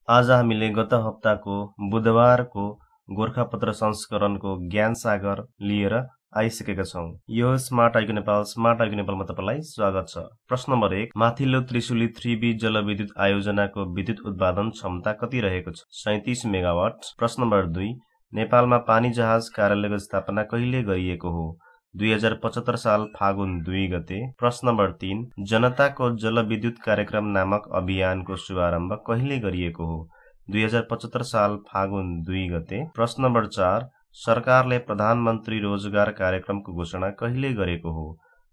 आज हामीले गत हप्ताको बुधबारको गोरखापत्र संस्करणको ज्ञान सागर लिएर आइसकेका छौं। यो स्मार्ट आइक्यू नेपालमा तपाईलाई स्वागत छ। प्रश्न नम्बर 1, माथिल्लो त्रिशुली 3B जलविद्युत आयोजनाको विद्युत उत्पादन क्षमता कति रहेको छ? 37 मेगावाट। प्रश्न नम्बर 2, नेपालमा पानी जहाज कार्यालयको स्थापना कहिले गरिएको हो? 2075 साल फागुन 2 गते। प्रश्न नम्बर 3, जनताको जलविद्युत कार्यक्रम नामक अभियानको शुभारम्भ कहिले गरिएको हो? 2075 साल फागुन 2 गते। प्रश्न नम्बर 4, सरकारले प्रधानमन्त्री रोजगार कार्यक्रमको घोषणा कहिले गरेको हो?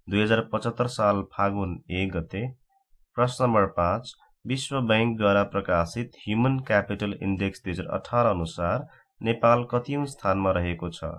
2075 साल फागुन 1 गते। प्रश्न नम्बर 5, विश्व बैंकद्वारा प्रकाशित ह्युमन क्यापिटल इन्डेक्स 2018 अनुसार नेपाल कतिौं स्थानमा रहेको छ?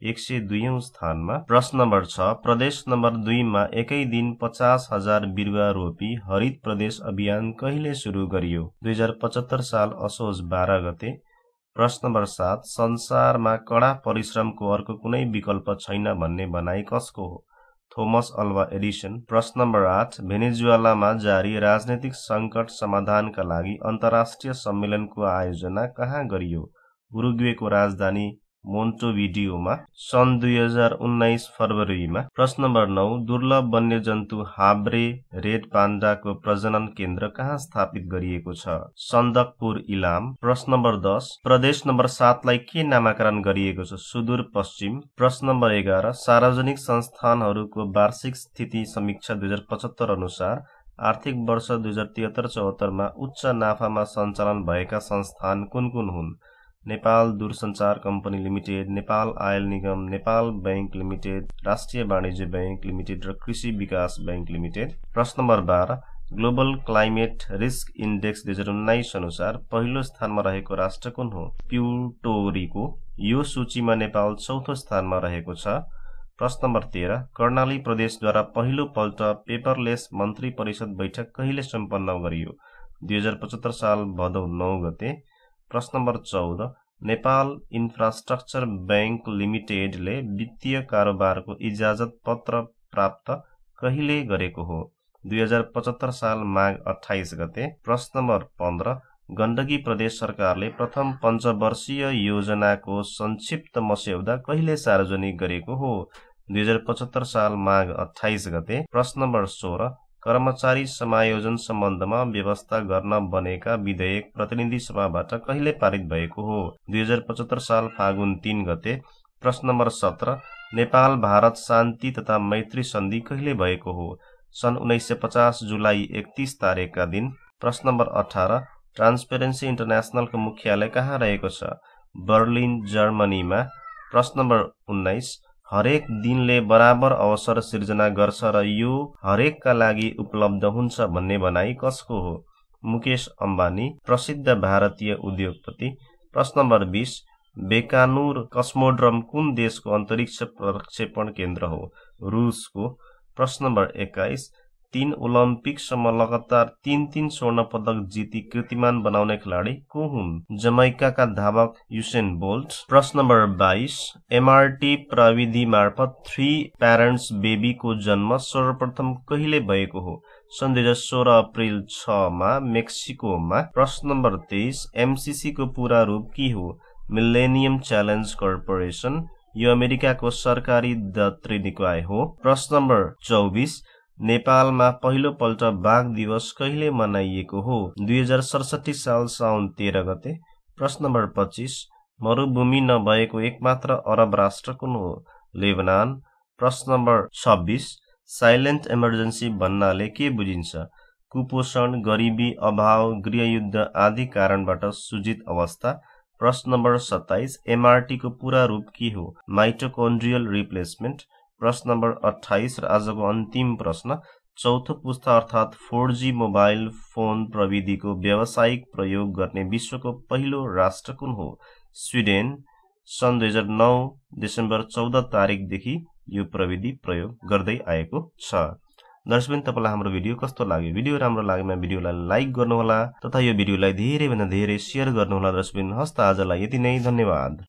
102औं स्थानमा। प्रश्न नम्बर 6, प्रदेश नम्बर 2 मा एकै दिन 50,000 बिरुवा रोपी हरित प्रदेश अभियान कहिले सुरु गरियो? 2075 साल असोज 12 गते। प्रश्न नम्बर 7, संसारमा कडा परिश्रमको अर्को कुनै विकल्प छैन भन्ने भनाइ कसको हो? Thomas Alva Edison. प्रश्न नम्बर 8, भेनेजुएलामा जारी राजनैतिक संकट समाधानका लागि अन्तर्राष्ट्रिय सम्मेलनको आयोजना कहाँ गरियो? उरुग्वेको राजधानी मोन्टेभिडियोमा सन् 2019 फरवरीमा। प्रश्न नम्बर 9, दुर्लभ वन्यजन्तु हाब्रे रेड पाण्डाको प्रजनन केन्द्र कहाँ स्थापित गरिएको छ? सन्दकपुर इलाम। प्रश्न नम्बर 10, प्रदेश नम्बर 7 लाई के नामाकरण गरिएको छ? सुदूर पश्चिम। प्रश्न नम्बर 11, सार्वजनिक संस्थानहरूको वार्षिक स्थिति समीक्षा 2075 अनुसार आर्थिक वर्ष 2073-74 मा उच्च नाफामा सञ्चालन भएका संस्थान कुन कुन हुन्? नेपाल दूरसञ्चार कम्पनी लिमिटेड, नेपाल आयल निगम, नेपाल बैंक लिमिटेड, राष्ट्रिय वाणिज्य बैंक लिमिटेड र कृषि विकास बैंक लिमिटेड। प्रश्न number 12, global climate risk index 2019 अनुसार पहिलो स्थानमा रहेको राष्ट्र कुन हो? प्युर्टोरिको। यो सूचीमा नेपाल चौथो स्थानमा रहेको छ। प्रश्न नम्बर 13, कर्णाली प्रदेशद्वारा पहिलो पल्ट पेपरलेस मन्त्री परिषद बैठक कहिले सम्पन्न गरियो? 2075 साल भदौ 9 गते। प्रश्न नम्बर 14, नेपाल इन्फ्रास्ट्रक्चर बैंक लिमिटेडले वित्तीय कारोबारको इजाजत पत्र प्राप्त कहिले गरेको हो? 2075 साल माघ 28 गते। प्रश्न नम्बर 15, गण्डकी प्रदेश सरकारले प्रथम पञ्चवर्षीय योजनाको संक्षिप्त मस्यौदा कहिले सार्वजनिक गरेको हो? 2075 साल माघ 28 गते। प्रश्न नम्बर 16, कर्मचारी समायोजन सम्बन्धमा व्यवस्था गर्न बनेका विधेयक प्रतिनिधि सभाबाट कहिले पारित भएको हो? 2075 साल फागुन 3 गते। प्रश्न नम्बर 17, नेपाल भारत शान्ति तथा मैत्री सन्धि कहिले भएको हो? सन् 1950 जुलाई 31 तारिकका दिन। प्रश्न नम्बर 18, ट्रान्सपेरेन्सी इन्टरनेसनलको मुख्यालय कहाँ रहेको छ? बर्लिन, जर्मनीमा। प्रश्न नम्बर 19, हरेक दिनले बराबर अवसर सिर्जना गर्छ र यो हरेकका लागि उपलब्ध हुन्छ भन्ने भनाइ कसको हो? मुकेश अम्बानी, प्रसिद्ध भारतीय उद्योगपति। प्रश्न नम्बर 20, बेकानुर कस्मोड्रम कुन देशको अन्तरिक्ष प्रक्षेपण केन्द्र हो? रुसको। प्रश्न नम्बर 21, 3 ओलम्पिकसम्म लगातार 3 स्वर्ण पदक जिती कीर्तिमान बनाउने खेलाडी को हुन्? जमैकाका धावक युसेन बोल्ट। प्रश्न नम्बर 22, एमआरटी प्रविधि मार्फत 3 प्यारेन्ट्स बेबीको जन्म सर्वप्रथम कहिले भएको हो? सन् 2016 अप्रिल 6 मा मेक्सिकोमा। प्रश्न नम्बर 23, एमसीसी को पूरा रूप के हो? Millennium challenge corporation. यो अमेरिकाको सरकारी दत्तरी निकाय हो। प्रश्न नम्बर 24, नेपालमा पहिलो पल्ट बाघ दिवस कहिले मनाइएको हो? 2067 साल साउन 13 गते। प्रश्न नम्बर 25, मरुभूमि नभएको एकमात्र अरब राष्ट्र कुन हो? लेबनान। प्रश्न नम्बर 26, साइलेन्ट इमर्जेन्सी भन्नाले के बुझिन्छ? कुपोषण, गरिबी, अभाव, गृहयुद्ध आदि कारणबाट सूचित अवस्था। प्रश्न नम्बर 27, एमआरटी को पूरा रूप के हो? माइटोकोन्ड्रियल रिप्लेसमेन्ट। प्रश्न नम्बर 28 र आजको अन्तिम प्रश्न, चौथो पुस्ता अर्थात् 4G मोबाइल फोन प्रविधिको व्यावसायिक प्रयोग गर्ने विश्वको पहिलो राष्ट्र कुन हो? स्विडेन। सन् 2009 डिसेम्बर 14 तारिकदेखि यो प्रविधि प्रयोग गर्दै आएको छ। दर्शकबिन, तपाईलाई हाम्रो भिडियो कस्तो लाग्यो? भिडियो राम्रो लागेमा भिडियोलाई लाइक गर्नुहोला तथा यो भिडियोलाई धेरैभन्दा धेरै शेयर गर्नुहोला। दर्शकबिन, हस्त आजलाई यति नै, धन्यवाद।